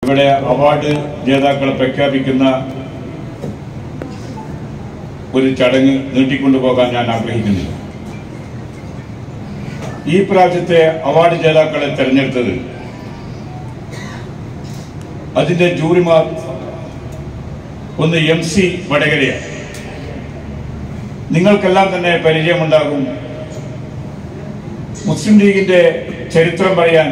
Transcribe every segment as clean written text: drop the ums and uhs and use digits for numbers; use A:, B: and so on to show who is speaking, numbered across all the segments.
A: ഇവിടെ അവാർഡ് ജേതാക്കളെ പ്രഖ്യാപിക്കുന്ന ഒരു ചടങ്ങ് നീട്ടിക്കൊണ്ടുപോകാൻ ഞാൻ ആഗ്രഹിക്കുന്നില്ല. ഈ പ്രാവശ്യത്തെ അവാർഡ് ജേതാക്കളെ തെരഞ്ഞെടുത്തത് അതിന്റെ ജൂറിമാർ ഒന്ന് MC വടകരയാണ്. നിങ്ങൾക്കെല്ലാം തന്നെ പരിചയമുണ്ടാകും. മുസ്ലിം ലീഗിന്റെ ചരിത്രം പറയാൻ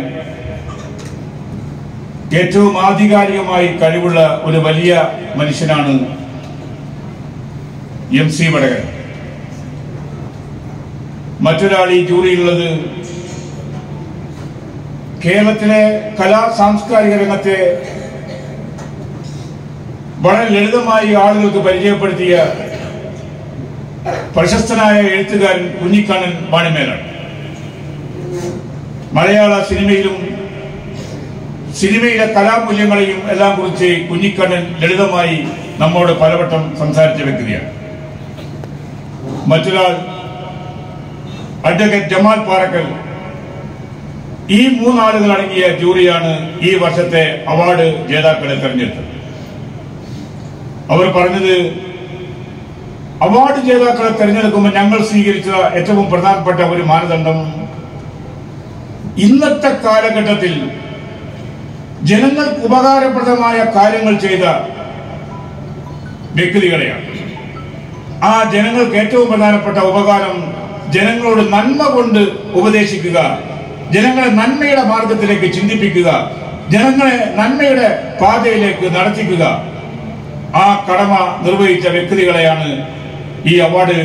A: ഏറ്റവും ആധികാരികമായി കഴിവുള്ള ഒരു വലിയ മനുഷ്യനാണ് MC വടകര. മറ്റൊരാൾ ഈ ജൂറിയിലുള്ളത് കേരളത്തിലെ കലാ സാംസ്കാരിക രംഗത്തെ വളരെ ലളിതമായി ആളുകൾക്ക് പരിചയപ്പെടുത്തിയ പ്രശസ്തനായ എഴുത്തുകാരൻ കുഞ്ഞിക്കണ്ണൻ വാണിമേലാണ്. മലയാള സിനിമയിലെ കലാമൂല്യങ്ങളെയും എല്ലാം കുറിച്ച് കുഞ്ഞിക്കണ്ണൻ ലളിതമായി നമ്മോട് പലവട്ടം സംസാരിച്ച വ്യക്തിയാണ്. മറ്റൊരാൾ അഡ്വക്കേറ്റ് ജമാൽ പാറക്കൽ. ഈ മൂന്നാളുകൾ അടങ്ങിയ ജൂറിയാണ് ഈ വർഷത്തെ അവാർഡ് ജേതാക്കളെ തെരഞ്ഞെടുത്തത്. അവർ പറഞ്ഞത്, അവാർഡ് ജേതാക്കളെ തെരഞ്ഞെടുക്കുമ്പോൾ ഞങ്ങൾ സ്വീകരിച്ച ഏറ്റവും പ്രധാനപ്പെട്ട ഒരു മാനദണ്ഡം ഇന്നത്തെ കാലഘട്ടത്തിൽ ജനങ്ങൾക്ക് ഉപകാരപ്രദമായ കാര്യങ്ങൾ ചെയ്ത വ്യക്തികളെയാണ്. ആ ജനങ്ങൾക്ക് ഏറ്റവും പ്രധാനപ്പെട്ട ഉപകാരം ജനങ്ങളോട് നന്മ കൊണ്ട് ഉപദേശിക്കുക, ജനങ്ങളെ നന്മയുടെ മാർഗത്തിലേക്ക് ചിന്തിപ്പിക്കുക, ജനങ്ങളെ നന്മയുടെ പാതയിലേക്ക് നടത്തിക്കുക. ആ കടമ നിർവഹിച്ച വ്യക്തികളെയാണ് ഈ അവാർഡ്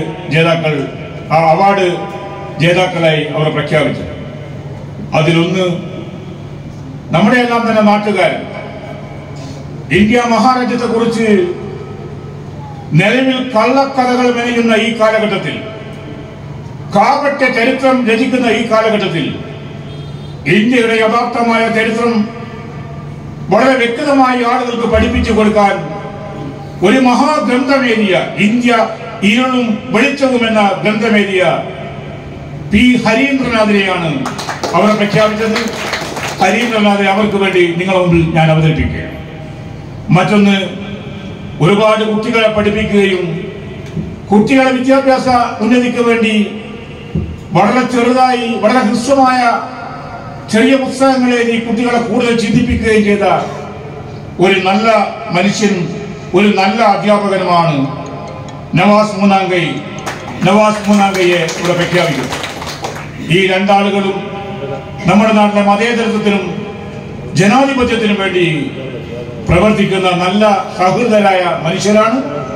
A: ജേതാക്കളായി അവർ പ്രഖ്യാപിച്ചത്. അതിലൊന്ന് നമ്മുടെ എല്ലാം തന്നെ നാട്ടുകാരൻ. ഇന്ത്യ മഹാരാജ്യത്തെ കുറിച്ച് നിലവിൽ കള്ളക്കഥകൾ മെനയുന്ന ഈ കാലഘട്ടത്തിൽ, കാപട്യ ചരിത്രം രചിക്കുന്ന ഈ കാലഘട്ടത്തിൽ ഇന്ത്യയുടെ യഥാർത്ഥമായ ചരിത്രം വളരെ വ്യക്തമായി ആളുകൾക്ക് പഠിപ്പിച്ചു കൊടുക്കാൻ ഒരു മഹാഗ്രന്ഥമേരിയ, ഇന്ത്യ ഇരുളും വെളിച്ചവും എന്ന ഗ്രന്ഥമേരിയ P. ഹരീന്ദ്രനാഥിനെയാണ് അവർ പ്രഖ്യാപിച്ചത്. ഹരീന്ദ്രനാഥെ അവർക്ക് വേണ്ടി നിങ്ങളുടെ മുമ്പിൽ ഞാൻ അവതരിപ്പിക്കുകയാണ്. മറ്റൊന്ന്, ഒരുപാട് കുട്ടികളെ പഠിപ്പിക്കുകയും കുട്ടികളുടെ വിദ്യാഭ്യാസ ഉന്നതിക്ക് വേണ്ടി വളരെ ചെറുതായി വളരെ ഹ്രസ്വമായ ചെറിയ പുസ്തകങ്ങളെ ഈ കുട്ടികളെ കൂടുതൽ ചിന്തിപ്പിക്കുകയും ചെയ്ത ഒരു നല്ല മനുഷ്യൻ, ഒരു നല്ല അധ്യാപകനുമാണ് നവാസ് മൂന്നാങ്കയെ ഇവിടെ പ്രഖ്യാപിക്കുന്നു. ഈ രണ്ടാളുകളും നമ്മുടെ നാട്ടിലെ മതേതരത്വത്തിനും ജനാധിപത്യത്തിനും വേണ്ടി പ്രവർത്തിക്കുന്ന നല്ല സഹൃദയരായ മനുഷ്യരാണ്.